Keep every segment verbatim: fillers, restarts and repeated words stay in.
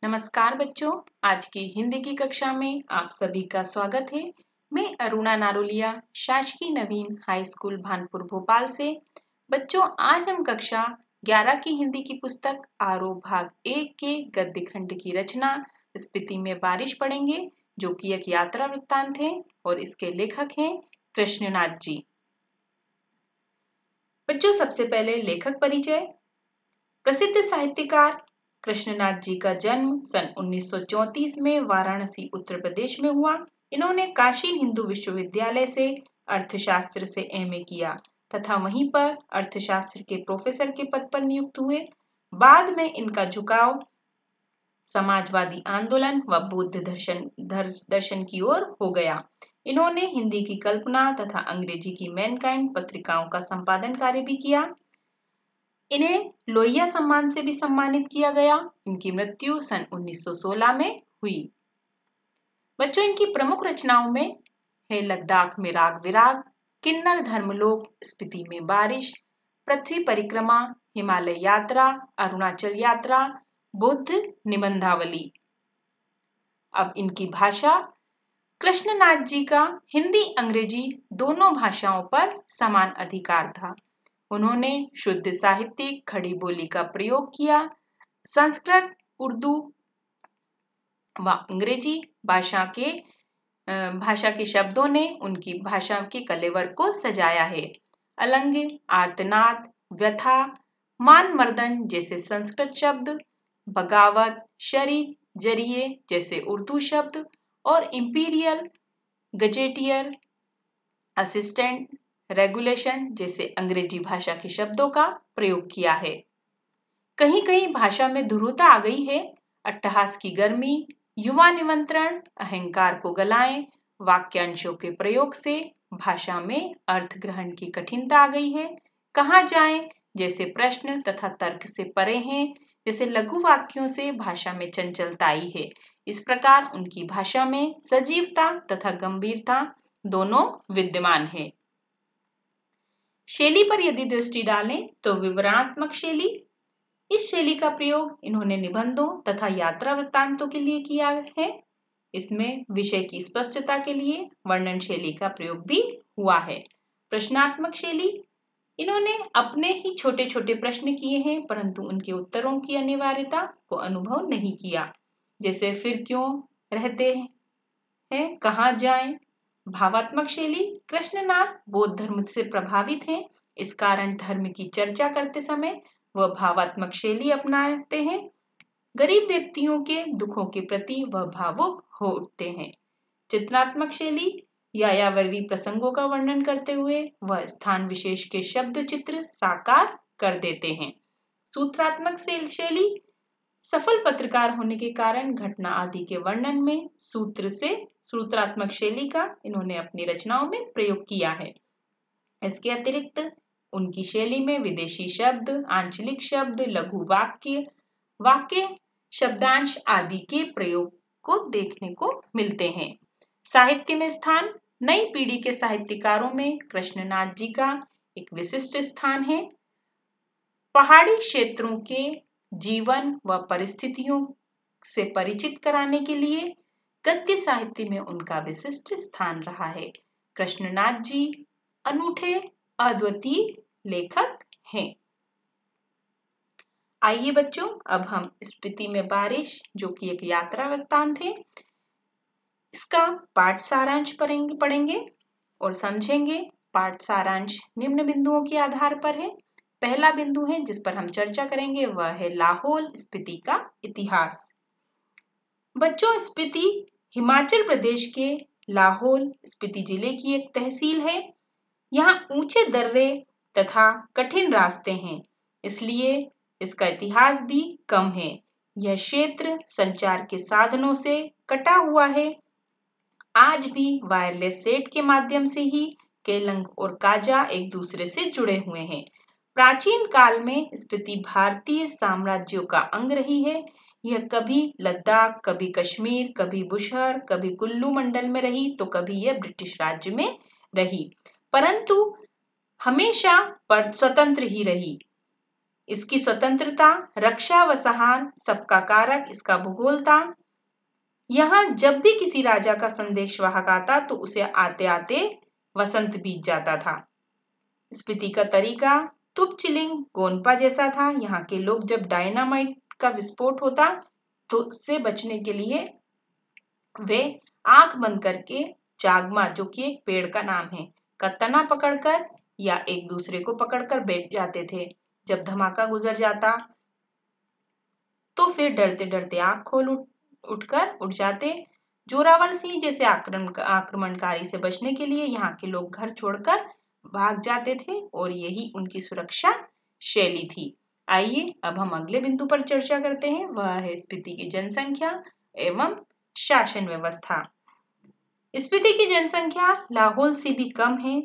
नमस्कार बच्चों, आज की हिंदी की कक्षा में आप सभी का स्वागत है। मैं अरुणा नारोलिया, शासकीय नवीन हाई स्कूल भानपुर भोपाल से। बच्चों, आज हम कक्षा ग्यारह की हिंदी की पुस्तक आरोह भाग एक के गद्य खंड की रचना स्पीति में बारिश पढ़ेंगे, जो कि एक यात्रा वृत्तांत है और इसके लेखक हैं कृष्णनाथ जी। बच्चों, सबसे पहले लेखक परिचय। प्रसिद्ध साहित्यकार कृष्णनाथ जी का जन्म सन उन्नीस सौ चौंतीस में वाराणसी उत्तर प्रदेश में हुआ। इन्होंने काशी हिंदू विश्वविद्यालय से अर्थशास्त्र से एमए किया तथा वहीं पर अर्थशास्त्र के प्रोफेसर के पद पर नियुक्त हुए। बाद में इनका झुकाव समाजवादी आंदोलन व बौद्ध दर्शन दर्शन की ओर हो गया। इन्होंने हिंदी की कल्पना तथा अंग्रेजी की मैनकाइंड पत्रिकाओं का संपादन कार्य भी किया। इन्हें लोहिया सम्मान से भी सम्मानित किया गया। इनकी मृत्यु सन उन्नीस सौ सोलह में हुई। बच्चों, इनकी प्रमुख रचनाओं में है लद्दाख में राग विराग, किन्नर धर्मलोक, स्पीति में बारिश, पृथ्वी परिक्रमा, हिमालय यात्रा, अरुणाचल यात्रा, बुद्ध निबंधावली। अब इनकी भाषा। कृष्णनाथ जी का हिंदी अंग्रेजी दोनों भाषाओं पर समान अधिकार था। उन्होंने शुद्ध साहित्यिक खड़ी बोली का प्रयोग किया। संस्कृत, उर्दू व अंग्रेजी भाषा के भाषा के शब्दों ने उनकी भाषा के कलेवर को सजाया है। अलंग, आर्तनाद, व्यथा, मान मर्दन जैसे संस्कृत शब्द, बगावत, शरीक, जरिए जैसे उर्दू शब्द और इंपीरियल, गजेटियर, असिस्टेंट, रेगुलेशन जैसे अंग्रेजी भाषा के शब्दों का प्रयोग किया है। कहीं कहीं भाषा में धुरता आ गई है। अट्टहास की गर्मी, युवा निमंत्रण, अहंकार को गलाएं, वाक्यांशों के प्रयोग से भाषा में अर्थ ग्रहण की कठिनता आ गई है। कहाँ जाएं जैसे प्रश्न तथा तर्क से परे हैं, जैसे लघु वाक्यों से भाषा में चंचलता आई है। इस प्रकार उनकी भाषा में सजीवता तथा गंभीरता दोनों विद्यमान है। शैली पर यदि दृष्टि डालें तो विवरणात्मक शैली। इस शैली का प्रयोग इन्होंने निबंधों तथा यात्रा वृत्तांतों के लिए किया है। इसमें विषय की स्पष्टता के लिए वर्णन शैली का प्रयोग भी हुआ है। प्रश्नात्मक शैली। इन्होंने अपने ही छोटे छोटे प्रश्न किए हैं, परंतु उनके उत्तरों की अनिवार्यता को अनुभव नहीं किया। जैसे फिर क्यों रहते हैं, कहाँ जाएं। भावात्मक शैली। कृष्णनाथ बौद्ध धर्म से प्रभावित हैं। इस कारण धर्म की चर्चा करते समय वह भावात्मक शैली अपनाते हैं। गरीब व्यक्तियों के दुखों के प्रति वह भावुक हो उठते हैं। चित्रात्मक शैली। यायावरी प्रसंगों का वर्णन करते हुए वह स्थान विशेष के शब्द चित्र साकार कर देते हैं। सूत्रात्मक शैली। सफल पत्रकार होने के कारण घटना आदि के वर्णन में सूत्र से सूत्रात्मक शैली का इन्होंने अपनी रचनाओं में प्रयोग किया है। इसके अतिरिक्त उनकी शैली में विदेशी शब्द, आंचलिक शब्द, लघु वाक्य, वाक्य शब्दांश आदि के प्रयोग को देखने को मिलते हैं। साहित्य में स्थान। नई पीढ़ी के साहित्यकारों में कृष्णनाथ जी का एक विशिष्ट स्थान है। पहाड़ी क्षेत्रों के जीवन व परिस्थितियों से परिचित कराने के लिए गद्य साहित्य में उनका विशिष्ट स्थान रहा है। कृष्णनाथ जी अनूठे अद्वितीय लेखक हैं। आइए बच्चों, अब हम स्पीति में बारिश, जो कि एक यात्रा वृत्तांत है, इसका पाठ सारांश पढ़ेंगे पढ़ेंगे और समझेंगे। पाठ सारांश निम्न बिंदुओं के आधार पर है। पहला बिंदु है जिस पर हम चर्चा करेंगे वह है लाहौल स्पीति का इतिहास। बच्चों, स्पीति हिमाचल प्रदेश के लाहौल स्पीति जिले की एक तहसील है। यहाँ ऊंचे दर्रे तथा कठिन रास्ते हैं, इसलिए इसका इतिहास भी कम है। यह क्षेत्र संचार के साधनों से कटा हुआ है। आज भी वायरलेस सेट के माध्यम से ही केलंग और काजा एक दूसरे से जुड़े हुए हैं। प्राचीन काल में स्पीति भारतीय साम्राज्यों का अंग रही है। यह कभी लद्दाख, कभी कश्मीर, कभी बुशहर, कभी कुल्लू मंडल में रही, तो कभी यह ब्रिटिश राज्य में रही, परंतु हमेशा पर स्वतंत्र ही रही। इसकी स्वतंत्रता, रक्षा व सहार, सबका कारक इसका भूगोल था। यहाँ जब भी किसी राजा का संदेश वाहक आता तो उसे आते आते वसंत बीत जाता था। स्पीति का तरीका तुपचिलिंग गोनपा जैसा था। यहाँ के लोग जब डायनामाइट का विस्फोट होता तो उससे बचने के लिए वे आंख बंद करके जागमा, जो कि एक पेड़ का नाम है, का तना पकड़कर या एक दूसरे को पकड़कर बैठ जाते थे। जब धमाका गुजर जाता तो फिर डरते डरते आंख खोल उठ उठकर उठ जाते। जोरावर सिंह जैसे आक्रमण आक्रमणकारी से बचने के लिए यहाँ के लोग घर छोड़कर भाग जाते थे और यही उनकी सुरक्षा शैली थी। आइए अब हम अगले बिंदु पर चर्चा करते हैं, वह है स्पीति की जनसंख्या एवं शासन व्यवस्था। स्पीति की जनसंख्या लाहौल से भी कम है।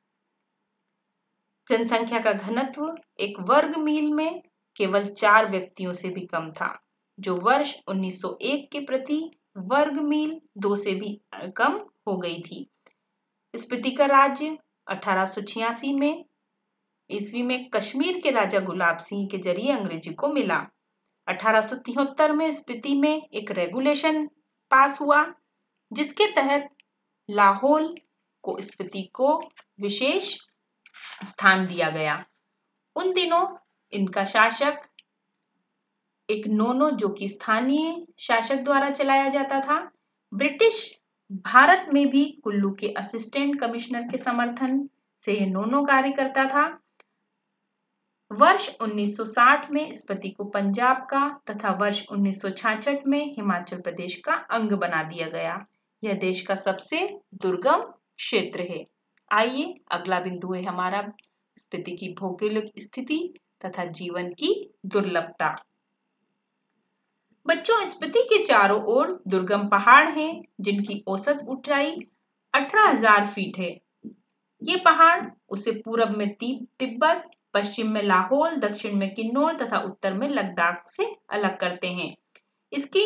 जनसंख्या का घनत्व एक वर्ग मील में केवल चार व्यक्तियों से भी कम था, जो वर्ष उन्नीस सौ एक के प्रति वर्ग मील दो से भी कम हो गई थी। स्पीति का राज्य अठारह सौ छियासी में ईस्वी में कश्मीर के राजा गुलाब सिंह के जरिए अंग्रेजी को मिला। अठारह सौ तिहत्तर में स्पीति में एक रेगुलेशन पास हुआ जिसके तहत लाहौल को स्पीति को विशेष स्थान दिया गया। उन दिनों इनका शासक एक नोनो, जो कि स्थानीय शासक द्वारा चलाया जाता था। ब्रिटिश भारत में भी कुल्लू के असिस्टेंट कमिश्नर के समर्थन से यह नोनो कार्य करता था। वर्ष उन्नीस सौ साठ में स्पीति को पंजाब का तथा वर्ष उन्नीस सौ छियासठ में हिमाचल प्रदेश का अंग बना दिया गया। यह देश का सबसे दुर्गम क्षेत्र है। आइए अगला बिंदु है हमारा स्पीति की भौगोलिक स्थिति तथा जीवन की दुर्लभता। बच्चों, स्पीति के चारों ओर दुर्गम पहाड़ हैं जिनकी औसत ऊंचाई अठारह हज़ार फीट है। ये पहाड़ उसे पूरब में तिब्बत, पश्चिम में लाहौल, दक्षिण में किन्नौर तथा उत्तर में लद्दाख से अलग करते हैं। इसकी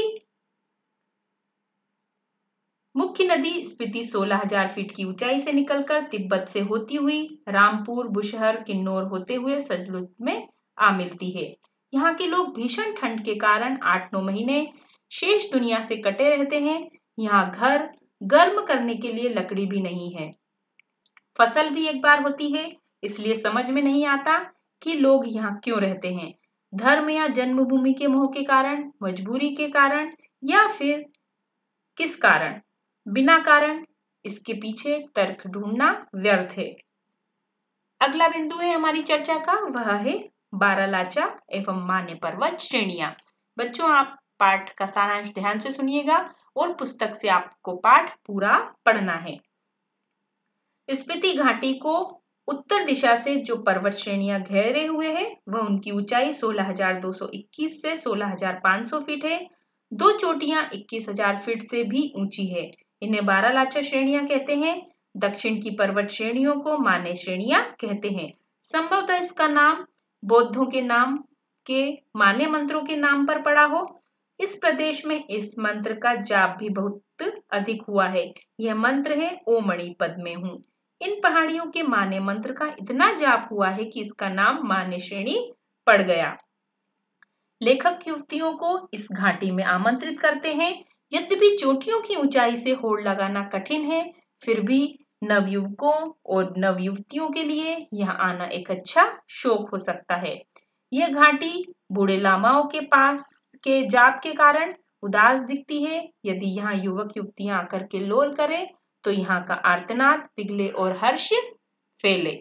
मुख्य नदी स्पीति सोलह हज़ार फीट की ऊंचाई से निकलकर तिब्बत से होती हुई रामपुर, बुशहर, किन्नौर होते हुए सतलुज में आ मिलती है। यहाँ के लोग भीषण ठंड के कारण आठ नौ महीने शेष दुनिया से कटे रहते हैं। यहाँ घर गर्म करने के लिए लकड़ी भी नहीं है। फसल भी एक बार होती है, इसलिए समझ में नहीं आता कि लोग यहाँ क्यों रहते हैं। धर्म या जन्मभूमि के मोह के कारण, मजबूरी के कारण या फिर किस कारण, बिना कारण इसके पीछे तर्क ढूंढना व्यर्थ है। अगला बिंदु है हमारी चर्चा का, वह है बारालाचा एवं मान्य पर्वत श्रेणियां। बच्चों, आप पाठ का सारांश ध्यान से सुनिएगा और पुस्तक से आपको पाठ पूरा पढ़ना है। स्पीति घाटी को उत्तर दिशा से जो पर्वत श्रेणियां घेरे हुए हैं वह उनकी ऊंचाई सोलह हज़ार दो सौ इक्कीस से सोलह हज़ार पाँच सौ फीट है। दो चोटियां इक्कीस हज़ार फीट से भी ऊंची है। इन्हें बारालाचा श्रेणियां कहते हैं। दक्षिण की पर्वत श्रेणियों को माने श्रेणियां कहते हैं। संभवतः इसका नाम बौद्धों के नाम के माने मंत्रों के नाम पर पड़ा हो। इस प्रदेश में इस मंत्र का जाप भी बहुत अधिक हुआ है। यह मंत्र है ओ मणि पद में हूँ। इन पहाड़ियों के माने मंत्र का इतना जाप हुआ है कि इसका नाम माने श्रेणी पड़ गया। लेखक युवतियों को इस घाटी में आमंत्रित करते हैं। यद्यपि चोटियों की ऊंचाई से होड़ लगाना कठिन है, फिर भी नवयुवकों और नवयुवतियों के लिए यहाँ आना एक अच्छा शौक हो सकता है। यह घाटी बूढ़े लामाओं के पास के जाप के कारण उदास दिखती है। यदि यहाँ युवक युवतियां आकर के लोल करें तो यहाँ का आर्तनाद पिघले और हर्ष फैले।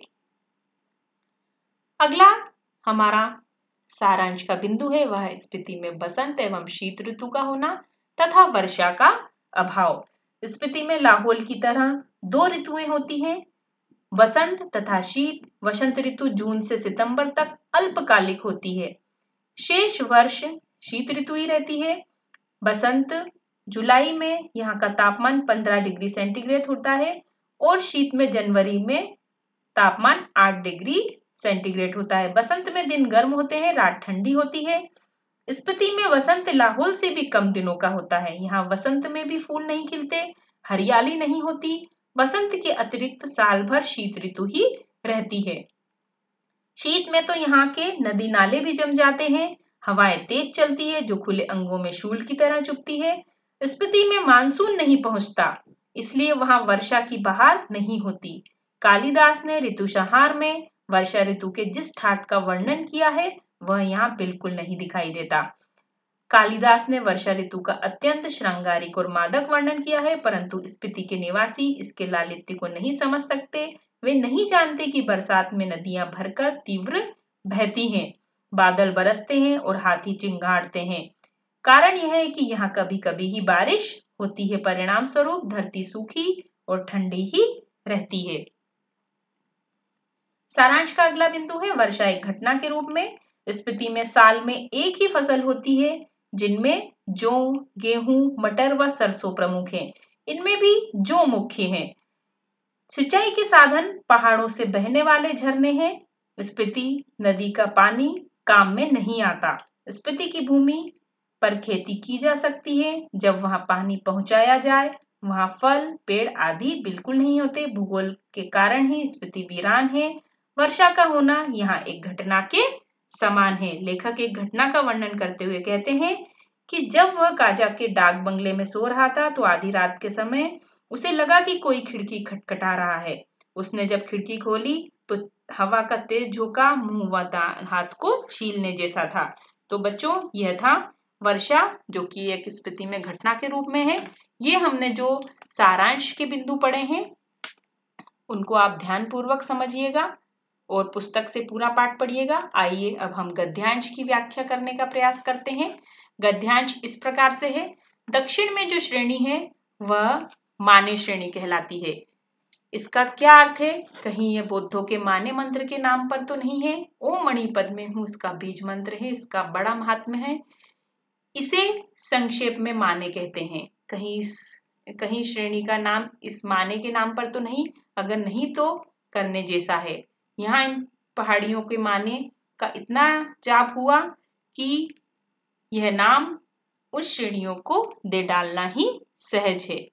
अगला हमारा सारांश का बिंदु है, वह स्पीति में बसंत एवं शीत ऋतु का होना तथा वर्षा का अभाव। स्पीति में लाहौल की तरह दो ऋतुएं होती हैं, वसंत तथा शीत। वसंत ऋतु जून से सितंबर तक अल्पकालिक होती है। शेष वर्ष शीत ऋतु ही रहती है। बसंत जुलाई में यहाँ का तापमान पंद्रह डिग्री सेंटीग्रेड होता है और शीत में जनवरी में तापमान आठ डिग्री सेंटीग्रेड होता है। बसंत में दिन गर्म होते हैं, रात ठंडी होती है। स्पीति में वसंत लाहौल से भी कम दिनों का होता है। यहाँ वसंत में भी फूल नहीं खिलते, हरियाली नहीं होती। बसंत के अतिरिक्त साल भर शीत ऋतु ही रहती है। शीत में तो यहाँ के नदी नाले भी जम जाते हैं, हवाएं तेज चलती है जो खुले अंगों में शूल की तरह चुभती है। स्पीति में मानसून नहीं पहुंचता, इसलिए वहां वर्षा की बहार नहीं होती। कालिदास ने ऋतुसंहार में वर्षा ऋतु के जिस ठाट का वर्णन किया है वह यहाँ बिल्कुल नहीं दिखाई देता। कालिदास ने वर्षा ऋतु का अत्यंत श्रृंगारिक और मादक वर्णन किया है, परंतु स्पीति के निवासी इसके लालित्य को नहीं समझ सकते। वे नहीं जानते कि बरसात में नदियां भरकर तीव्र बहती हैं, बादल बरसते हैं और हाथी चिंगाड़ते हैं। कारण यह है कि यहाँ कभी कभी ही बारिश होती है, परिणाम स्वरूप धरती सूखी और ठंडी ही रहती है। सारांश का अगला बिंदु है वर्षा एक घटना के रूप में। स्पीति में साल में एक ही फसल होती है, जिनमें जौ, गेहूं, मटर व सरसों प्रमुख हैं। इनमें भी जौ मुख्य है। सिंचाई के साधन पहाड़ों से बहने वाले झरने हैं। स्पीति नदी का पानी काम में नहीं आता। स्पीति की भूमि पर खेती की जा सकती है जब वहां पानी पहुंचाया जाए। वहां फल, पेड़ आदि बिल्कुल नहीं होते। भूगोल के कारण ही स्पीति वीरान है। वर्षा का होना यहाँ एक घटना के समान है। लेखक एक घटना का वर्णन करते हुए कहते हैं कि जब वह काजा के डाक बंगले में सो रहा था तो आधी रात के समय उसे लगा कि कोई खिड़की खटखटा रहा है। उसने जब खिड़की खोली तो हवा का तेज झोंका मुंह व हाथ को छीलने जैसा था। तो बच्चों, यह था वर्षा, जो कि एक स्पीति में घटना के रूप में है। ये हमने जो सारांश के बिंदु पढ़े हैं उनको आप ध्यान पूर्वक समझिएगा और पुस्तक से पूरा पाठ पढ़िएगा। आइए अब हम गद्यांश की व्याख्या करने का प्रयास करते हैं। गद्यांश इस प्रकार से है। दक्षिण में जो श्रेणी है वह माने श्रेणी कहलाती है। इसका क्या अर्थ है? कहीं यह बौद्धों के माने मंत्र के नाम पर तो नहीं है। ओम मणि पद में हूँ इसका बीज मंत्र है, इसका बड़ा महात्म्य है। इसे संक्षेप में माने कहते हैं। कहीं इस कहीं श्रेणी का नाम इस माने के नाम पर तो नहीं, अगर नहीं तो करने जैसा है। यहाँ इन पहाड़ियों के माने का इतना जाप हुआ कि यह नाम उस श्रेणियों को दे डालना ही सहज है।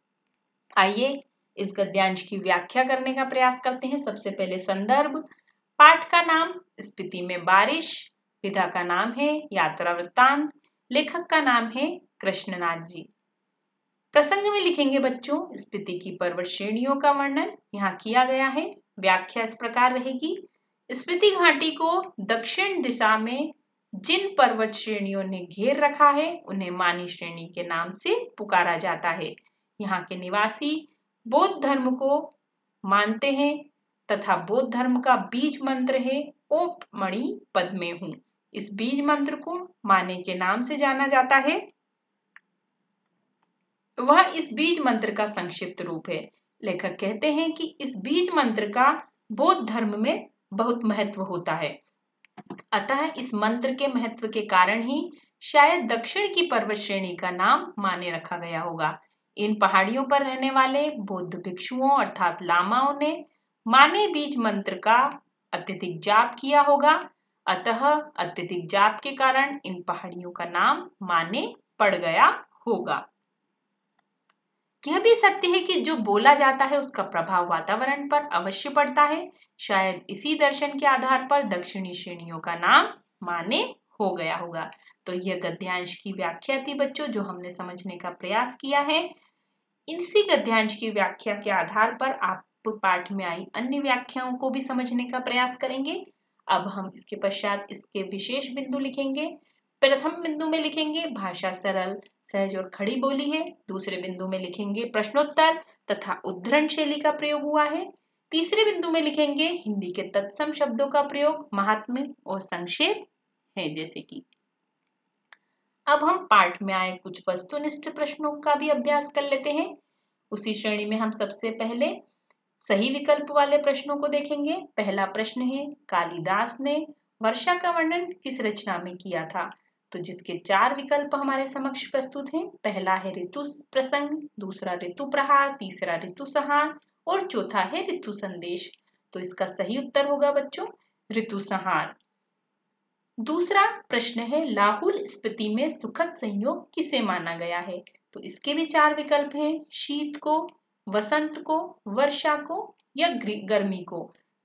आइए इस गद्यांश की व्याख्या करने का प्रयास करते हैं। सबसे पहले संदर्भ। पाठ का नाम स्पीति में बारिश, विधा का नाम है यात्रा वृत्तांत, लेखक का नाम है कृष्णनाथ जी। प्रसंग में लिखेंगे बच्चों स्पीति की पर्वत श्रेणियों का वर्णन यहाँ किया गया है। व्याख्या इस प्रकार रहेगी। स्पीति घाटी को दक्षिण दिशा में जिन पर्वत श्रेणियों ने घेर रखा है उन्हें मानी श्रेणी के नाम से पुकारा जाता है। यहाँ के निवासी बौद्ध धर्म को मानते हैं तथा बौद्ध धर्म का बीज मंत्र है ओम मणि पद में हूँ। इस बीज मंत्र को माने के नाम से जाना जाता है। वह इस बीज मंत्र का संक्षिप्त रूप है। लेखक कहते हैं कि इस बीज मंत्र का बौद्ध धर्म में बहुत महत्व होता है। अतः इस मंत्र के महत्व के कारण ही शायद दक्षिण की पर्वत श्रेणी का नाम माने रखा गया होगा। इन पहाड़ियों पर रहने वाले बौद्ध भिक्षुओं अर्थात लामाओं ने माने बीज मंत्र का अत्यधिक जाप किया होगा। अतः अत्यधिक जाप के कारण इन पहाड़ियों का नाम माने पड़ गया होगा। यह भी सत्य है कि जो बोला जाता है उसका प्रभाव वातावरण पर अवश्य पड़ता है। शायद इसी दर्शन के आधार पर दक्षिणी श्रेणियों का नाम माने हो गया होगा। तो यह गद्यांश की व्याख्या थी बच्चों, जो हमने समझने का प्रयास किया है। इसी गद्यांश की व्याख्या के आधार पर आप पाठ में आई अन्य व्याख्याओं को भी समझने का प्रयास करेंगे। अब हम इसके पश्चात इसके विशेष बिंदु लिखेंगे। प्रथम बिंदु में लिखेंगे भाषा सरल, सहज और खड़ी बोली है। दूसरे बिंदु में लिखेंगे प्रश्नोत्तर तथा उद्धरण शैली का प्रयोग हुआ है। तीसरे बिंदु में लिखेंगे हिंदी के तत्सम शब्दों का प्रयोग, महात्म्य और संक्षेप है। जैसे कि अब हम पाठ में आए कुछ वस्तुनिष्ठ प्रश्नों का भी अभ्यास कर लेते हैं। उसी श्रेणी में हम सबसे पहले सही विकल्प वाले प्रश्नों को देखेंगे। पहला प्रश्न है कालिदास ने वर्षा का वर्णन किस रचना में किया था? तो जिसके चार विकल्प हमारे समक्ष प्रस्तुत हैं। पहला है ऋतु प्रसंग, दूसरा ऋतु प्रहार, तीसरा ऋतु संहार और चौथा है ऋतु संदेश। तो इसका सही उत्तर होगा बच्चों ऋतु संहार। दूसरा प्रश्न है लाहुल स्पीति में सुखद संयोग किसे माना गया है? तो इसके भी चार विकल्प हैं, शीत को, वसंत को, वर्षा को या गर्मी को।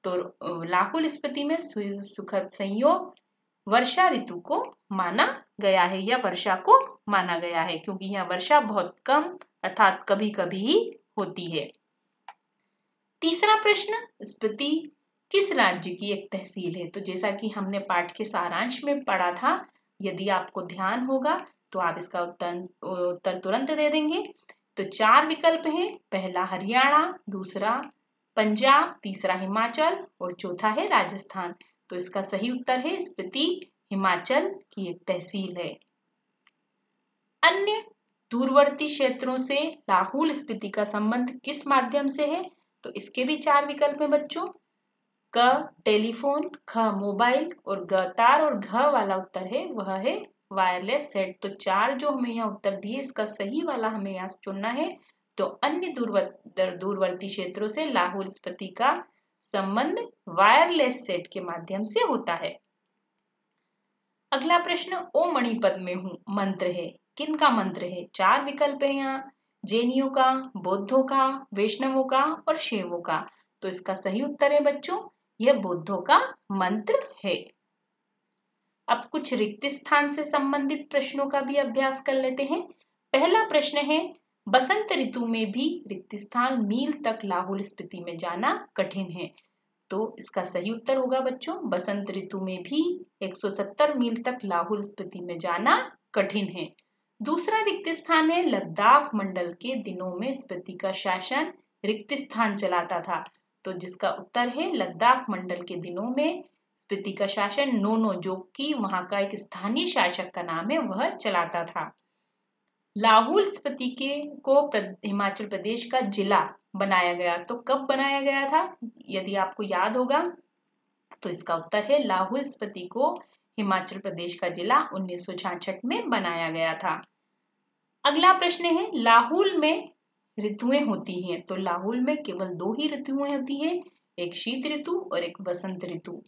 तो लाहौल स्पीति में सुखद संयोग वर्षा ऋतु को माना गया है या वर्षा को माना गया है, क्योंकि यहाँ वर्षा बहुत कम अर्थात कभी कभी ही होती है। तीसरा प्रश्न, स्पीति किस राज्य की एक तहसील है? तो जैसा कि हमने पाठ के सारांश में पढ़ा था, यदि आपको ध्यान होगा तो आप इसका उत्तर उत्तर तुरंत दे देंगे। तो चार विकल्प हैं, पहला हरियाणा, दूसरा पंजाब, तीसरा हिमाचल और चौथा है राजस्थान। तो इसका सही उत्तर है स्पीति हिमाचल की एक तहसील है। अन्य दूरवर्ती क्षेत्रों से लाहौल स्पीति का संबंध किस माध्यम से है? तो इसके भी चार विकल्प हैं बच्चों, क टेलीफोन, ख मोबाइल और ग तार और घ वाला उत्तर है वह है वायरलेस सेट। तो चार जो हमें यहाँ उत्तर दिए, इसका सही वाला हमें यहाँ चुनना है। तो अन्य दूरवर्ती दूरवर्ती क्षेत्रों से लाहौल स्पीति का संबंध वायरलेस सेट के माध्यम से होता है। अगला प्रश्न, ओ मणिपद में हूँ मंत्र है, किन का मंत्र है? चार विकल्प है यहाँ, जैनियों का, बौद्धों का, वैष्णवों का और शैवों का। तो इसका सही उत्तर है बच्चों, यह बौद्धों का मंत्र है। अब कुछ रिक्त स्थान से संबंधित प्रश्नों का भी अभ्यास कर लेते हैं। पहला प्रश्न है, बसंत ऋतु में भी रिक्त स्थान मील तक लाहौल स्पीति में जाना कठिन है। तो इसका सही उत्तर होगा बच्चों, बसंत ऋतु में भी एक सौ सत्तर मील तक लाहौल स्पीति में जाना कठिन है। दूसरा रिक्त स्थान है, लद्दाख मंडल के दिनों में स्पीति का शासन रिक्त स्थान चलाता था। तो जिसका उत्तर है लद्दाख मंडल के दिनों में स्पीति का शासन नोनो, जो कि वहां का एक स्थानीय शासक का नाम है, वह चलाता था। लाहौल स्पीति के को हिमाचल प्रदेश का जिला बनाया गया, तो कब बनाया गया था? यदि आपको याद होगा तो इसका उत्तर है लाहौल स्पीति को हिमाचल प्रदेश का जिला उन्नीस सौ छियासठ में बनाया गया था। अगला प्रश्न है, लाहौल में ऋतुएं होती हैं। तो लाहौल में केवल दो ही ऋतुएं होती हैं, एक शीत ऋतु और एक बसंत ऋतु।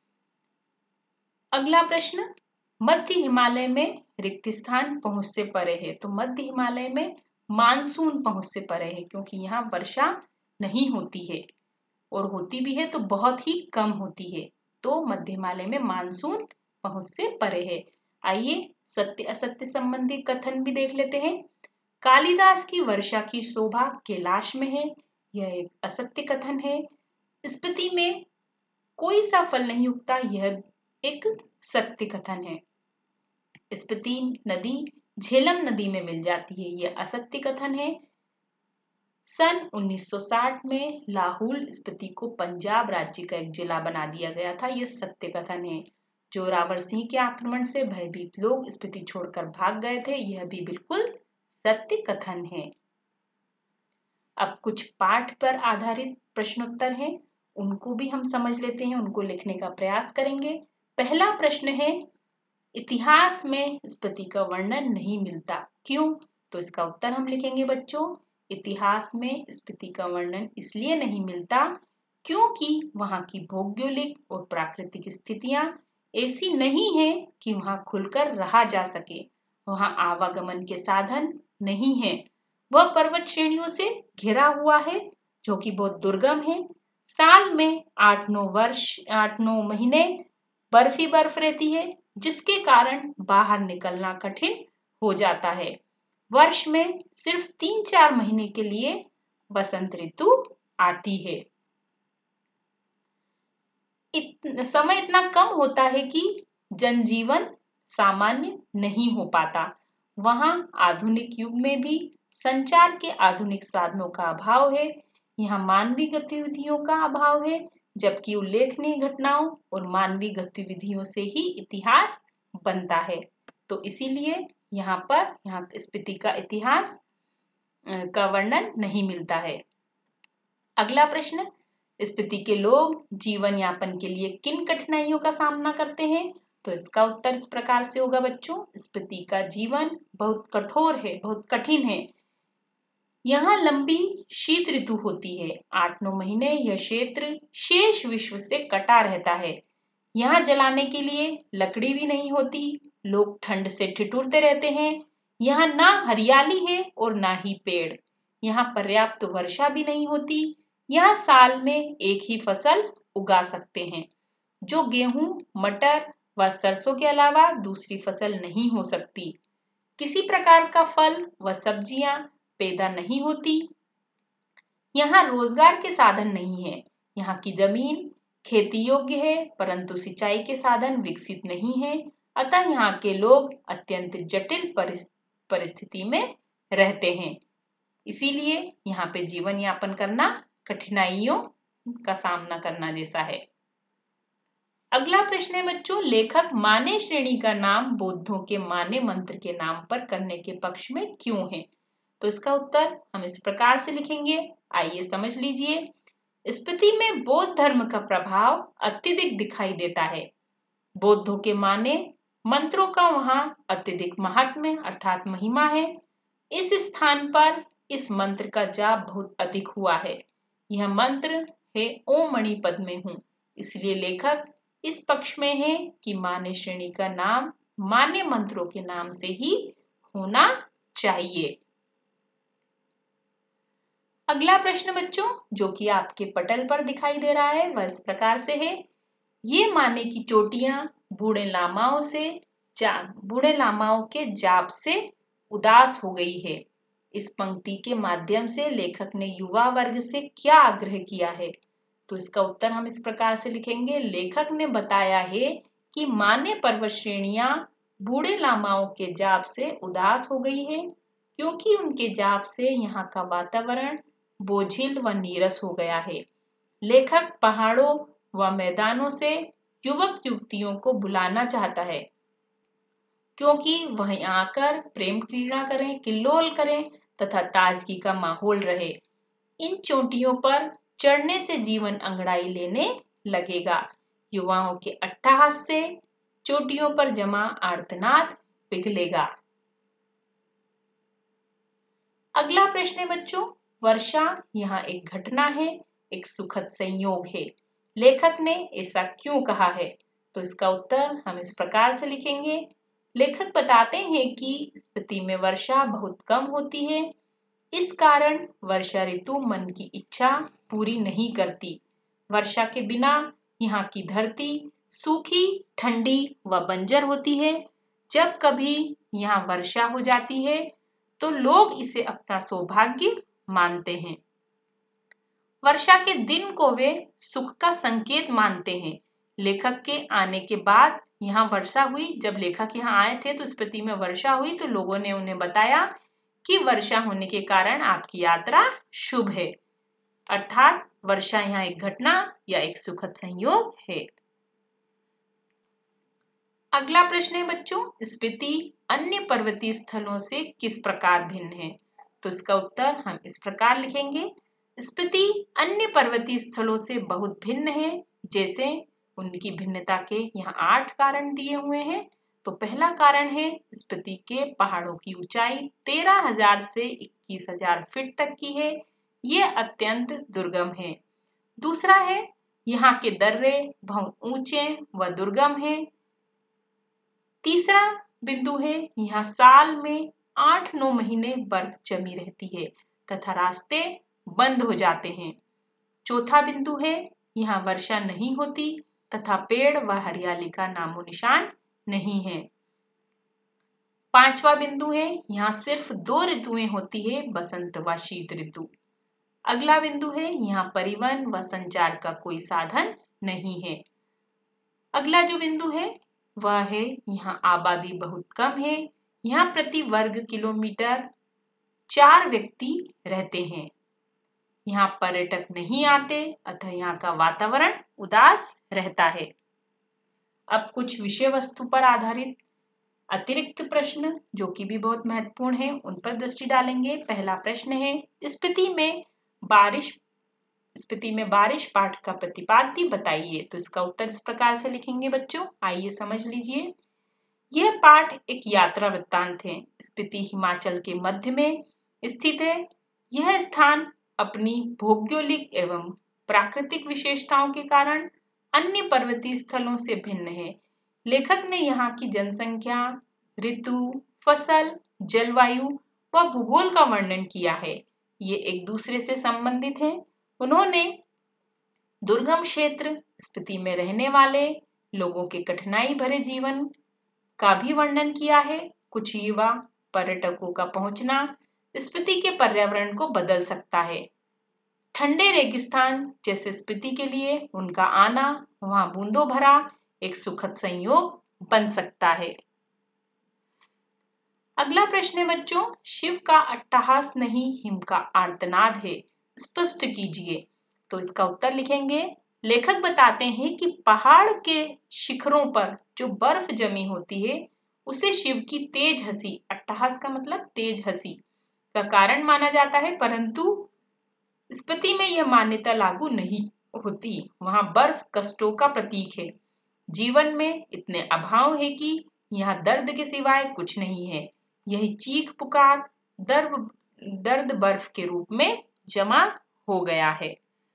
अगला प्रश्न, मध्य हिमालय में रिक्त स्थान पहुंच से परे है। तो मध्य हिमालय में मानसून पहुंच से परे है, क्योंकि यहाँ वर्षा नहीं होती है और होती भी है तो बहुत ही कम होती है। तो मध्य हिमालय में मानसून पहुंच से परे है। आइए सत्य असत्य संबंधी कथन भी देख लेते हैं। कालिदास की वर्षा की शोभा कैलाश में है, यह एक असत्य कथन है। स्पीति में कोई सा फल नहीं उगता, यह एक सत्य कथन है। स्पीति नदी झेलम नदी में मिल जाती है, यह असत्य कथन है। सन उन्नीस सौ साठ में लाहौल स्पीति को पंजाब राज्य का एक जिला बना दिया गया था, यह सत्य कथन है। जोरावर सिंह के आक्रमण से भयभीत लोग स्पीति छोड़कर भाग गए थे, यह भी बिल्कुल सत्य कथन है। अब कुछ पाठ पर आधारित प्रश्नोत्तर हैं, उनको भी हम समझ लेते हैं, उनको लिखने का प्रयास करेंगे। पहला प्रश्न है, इतिहास में स्पीति का वर्णन नहीं मिलता, क्यों? तो इसका उत्तर हम लिखेंगे बच्चों, इतिहास में स्पीति का वर्णन इसलिए नहीं मिलता क्योंकि वहां की भौगोलिक और प्राकृतिक स्थितियां ऐसी नहीं है कि वहां खुलकर रहा जा सके। वहां आवागमन के साधन नहीं है, वह पर्वत श्रेणियों से घिरा हुआ है जो कि बहुत दुर्गम है। साल में आठ नौ वर्ष आठ नौ महीने बर्फ ही बर्फ रहती है, जिसके कारण बाहर निकलना कठिन हो जाता है। वर्ष में सिर्फ तीन चार महीने के लिए बसंत ऋतु आती है। इत, समय इतना कम होता है कि जनजीवन सामान्य नहीं हो पाता। वहां आधुनिक युग में भी संचार के आधुनिक साधनों का अभाव है। यहाँ मानवीय गतिविधियों का अभाव है, जबकि उल्लेखनीय घटनाओं और मानवीय गतिविधियों से ही इतिहास बनता है। तो इसीलिए यहाँ पर यहाँ स्पीति का इतिहास का वर्णन नहीं मिलता है। अगला प्रश्न, स्पीति के लोग जीवन यापन के लिए किन कठिनाइयों का सामना करते हैं? तो इसका उत्तर इस प्रकार से होगा बच्चों, स्पीति का जीवन बहुत कठोर है, बहुत कठिन है। यहाँ लंबी शीत ऋतु होती है, आठ नौ महीने यह क्षेत्र शेष विश्व से कटा रहता है। यहाँ जलाने के लिए लकड़ी भी नहीं होती, लोग ठंड से ठिठुरते रहते हैं। यहाँ ना हरियाली है और ना ही पेड़। यहाँ पर्याप्त वर्षा भी नहीं होती। यहाँ साल में एक ही फसल उगा सकते हैं, जो गेहूं, मटर व सरसों के अलावा दूसरी फसल नहीं हो सकती। किसी प्रकार का फल व सब्जियां पैदा नहीं होती। यहाँ रोजगार के साधन नहीं है। यहाँ की जमीन खेती योग्य है, परंतु सिंचाई के साधन विकसित नहीं है। अतः यहाँ के लोग अत्यंत जटिल परिस्थिति में रहते हैं। इसीलिए यहाँ पे जीवन यापन करना कठिनाइयों का सामना करना जैसा है। अगला प्रश्न है बच्चों, लेखक माने श्रेणी का नाम बौद्धों के माने मंत्र के नाम पर करने के पक्ष में क्यों है? तो इसका उत्तर हम इस प्रकार से लिखेंगे, आइए समझ लीजिए। स्फीति में बौद्ध धर्म का प्रभाव अत्यधिक दिखाई देता है। बौद्धों के माने मंत्रों का वहां अत्यधिक महात्म्य अर्थात महिमा है। इस स्थान पर इस मंत्र का जाप बहुत अधिक हुआ है। यह मंत्र है ओम मणि पद्मे हूँ। इसलिए लेखक इस पक्ष में है कि मान्य श्रेणी का नाम मान्य मंत्रों के नाम से ही होना चाहिए। अगला प्रश्न बच्चों, जो कि आपके पटल पर दिखाई दे रहा है, वह इस प्रकार से है। ये माने की चोटियां बूढ़े लामाओं से बूढ़े लामाओं के जाप से उदास हो गई है। इस पंक्ति के माध्यम से लेखक ने युवा वर्ग से क्या आग्रह किया है? तो इसका उत्तर हम इस प्रकार से लिखेंगे, लेखक ने बताया है कि मान्य पर्वत श्रेणियां बूढ़े लामाओं के जाप से उदास हो गई है, क्योंकि उनके जाप से यहाँ का वातावरण बोझिल व नीरस हो गया है। लेखक पहाड़ों व मैदानों से युवक युवतियों को बुलाना चाहता है, क्योंकि वह आकर प्रेम क्रीड़ा करें, किल्लोल करें तथा ताजगी का माहौल रहे। इन चोटियों पर चढ़ने से जीवन अंगड़ाई लेने लगेगा। युवाओं के अट्टहास से चोटियों पर जमा आर्तनाद पिघलेगा। अगला प्रश्न है बच्चों, वर्षा यहाँ एक घटना है, एक सुखद संयोग है। लेखक ने ऐसा क्यों कहा है? तो इसका उत्तर हम इस प्रकार से लिखेंगे, लेखक बताते हैं कि स्फीति में वर्षा बहुत कम होती है। इस कारण वर्षा ऋतु मन की इच्छा पूरी नहीं करती। वर्षा के बिना यहाँ की धरती सूखी, ठंडी व बंजर होती है। जब कभी यहाँ वर्षा हो जाती है तो लोग इसे अपना सौभाग्य मानते हैं। वर्षा के दिन को वे सुख का संकेत मानते हैं। लेखक के आने के बाद यहाँ वर्षा हुई। जब लेखक यहाँ आए थे तो स्फीति में वर्षा हुई, तो लोगों ने उन्हें बताया कि वर्षा होने के कारण आपकी यात्रा शुभ है। अर्थात वर्षा यहाँ एक घटना या एक सुखद संयोग है। अगला प्रश्न है बच्चों, स्फीति अन्य पर्वतीय स्थलों से किस प्रकार भिन्न है? तो इसका उत्तर हम इस प्रकार लिखेंगे, स्फीति अन्य पर्वतीय स्थलों से बहुत भिन्न है। जैसे उनकी भिन्नता के यहाँ आठ कारण दिए हुए हैं। तो पहला कारण है, स्फीति के पहाड़ों की ऊंचाई तेरह हजार से इक्कीस हजार फीट तक की है। ये अत्यंत दुर्गम है। दूसरा है, यहाँ के दर्रे बहुत ऊंचे व दुर्गम है। तीसरा बिंदु है, यहाँ साल में आठ नौ महीने बर्फ जमी रहती है तथा रास्ते बंद हो जाते हैं। चौथा बिंदु है, यहाँ वर्षा नहीं होती तथा पेड़ व हरियाली का नामो निशान नहीं है। पांचवा बिंदु है, यहाँ सिर्फ दो ऋतुएं होती है, बसंत व शीत ऋतु। अगला बिंदु है, यहाँ परिवहन व संचार का कोई साधन नहीं है। अगला जो बिंदु है वह है, यहाँ आबादी बहुत कम है। यहाँ प्रति वर्ग किलोमीटर चार व्यक्ति रहते हैं। यहाँ पर्यटक नहीं आते, अतः यहाँ का वातावरण उदास रहता है। अब कुछ विषय वस्तु पर आधारित अतिरिक्त प्रश्न जो कि भी बहुत महत्वपूर्ण है, उन पर दृष्टि डालेंगे। पहला प्रश्न है, स्फीति में बारिश स्फीति में बारिश पाठ का प्रतिपाद्य बताइए। तो इसका उत्तर इस प्रकार से लिखेंगे बच्चों, आइए समझ लीजिए। यह पाठ एक यात्रा वृत्तांत है। स्फीति हिमाचल के मध्य में स्थित है। यह स्थान अपनी भौगोलिक एवं प्राकृतिक विशेषताओं के कारण अन्य पर्वतीय स्थलों से भिन्न है। लेखक ने यहाँ की जनसंख्या, ऋतु, फसल, जलवायु व भूगोल का वर्णन किया है। ये एक दूसरे से संबंधित हैं। उन्होंने दुर्गम क्षेत्र स्पीति में रहने वाले लोगों के कठिनाई भरे जीवन का भी वर्णन किया है। कुछ युवा पर्यटकों का पहुंचना स्पीति के पर्यावरण को बदल सकता है। ठंडे रेगिस्तान जैसे स्पीति के लिए उनका आना वहां बूंदों भरा एक सुखद संयोग बन सकता है। अगला प्रश्न है बच्चों, शिव का अट्टहास नहीं हिम का आर्तनाद है, स्पष्ट कीजिए। तो इसका उत्तर लिखेंगे, लेखक बताते हैं कि पहाड़ के शिखरों पर जो बर्फ जमी होती है उसे शिव की तेज हंसी, अट्टहास का मतलब तेज हंसी, का कारण माना जाता है, परंतु स्पीति में यह मान्यता लागू नहीं होती। वहां बर्फ कष्टों का प्रतीक है। जीवन में इतने अभाव है कि यहाँ दर्द के सिवाय कुछ नहीं है। यही चीख पुकार दर्द दर्द बर्फ के रूप में जमा हो गया है।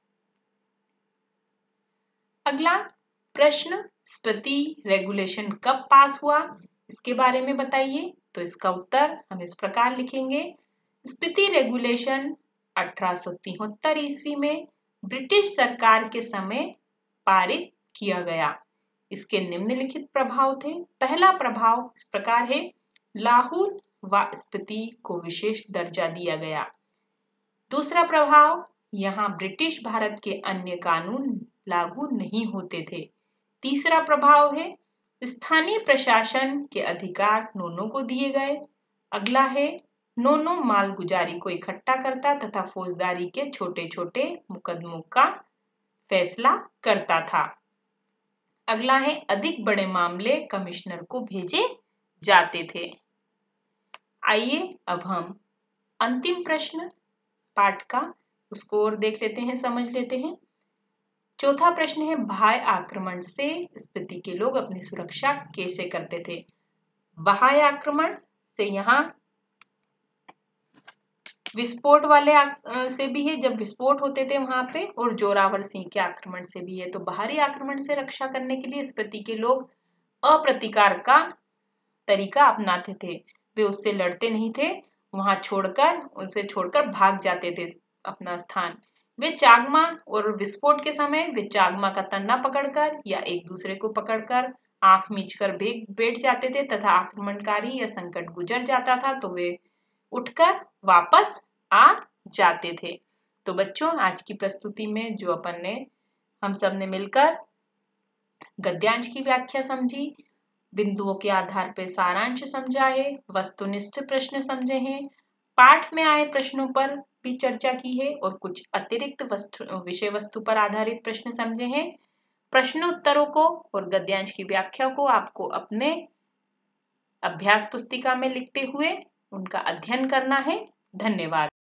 अगला प्रश्न, स्पीति रेगुलेशन कब पास हुआ, इसके बारे में बताइए। तो इसका उत्तर हम इस प्रकार लिखेंगे, स्पीति रेगुलेशन अठारह सौ तिहत्तर ईस्वी में ब्रिटिश सरकार के समय पारित किया गया। इसके निम्नलिखित प्रभाव थे। पहला प्रभाव इस प्रकार है, लाहौल व स्पीति को विशेष दर्जा दिया गया। दूसरा प्रभाव, यहाँ ब्रिटिश भारत के अन्य कानून लागू नहीं होते थे। तीसरा प्रभाव है, स्थानीय प्रशासन के अधिकार नोनो को दिए गए। अगला है, नोनो मालगुजारी को इकट्ठा करता तथा फौजदारी के छोटे छोटे मुकदमों का फैसला करता था। अगला है, अधिक बड़े मामले कमिश्नर को भेजे जाते थे। आइए अब हम अंतिम प्रश्न पाठ का उसको और देख लेते हैं, समझ लेते हैं। चौथा प्रश्न है, बाह्य आक्रमण से स्पीति के लोग अपनी सुरक्षा कैसे करते थे। बाह्य आक्रमण से यहाँ विस्फोट वाले से भी है, जब विस्फोट होते थे वहां पे, और जोरावर सिंह के आक्रमण से भी है। तो बाहरी आक्रमण से रक्षा करने के लिए स्पीति के लोग अप्रतिकार का तरीका अपनाते थे। वे उससे लड़ते नहीं थे, वहां छोड़कर उसे छोड़कर भाग जाते थे अपना स्थान। वे चागमा और विस्फोट के समय वे चागमा का तन्ना पकड़कर या एक दूसरे को पकड़कर आंख मीचकर बैठ जाते थे तथा आक्रमणकारी या संकट गुजर जाता था तो वे उठकर वापस आ जाते थे। तो बच्चों, आज की प्रस्तुति में जो अपन ने हम सब ने मिलकर गद्यांश की व्याख्या समझी, बिंदुओं के आधार पर सारांश समझा है, वस्तुनिष्ठ प्रश्न समझे हैं, पाठ में आए प्रश्नों पर भी चर्चा की है और कुछ अतिरिक्त वस्तु विषय वस्तु पर आधारित प्रश्न समझे हैं। प्रश्नोत्तरों को और गद्यांश की व्याख्या को आपको अपने अभ्यास पुस्तिका में लिखते हुए उनका अध्ययन करना है। धन्यवाद।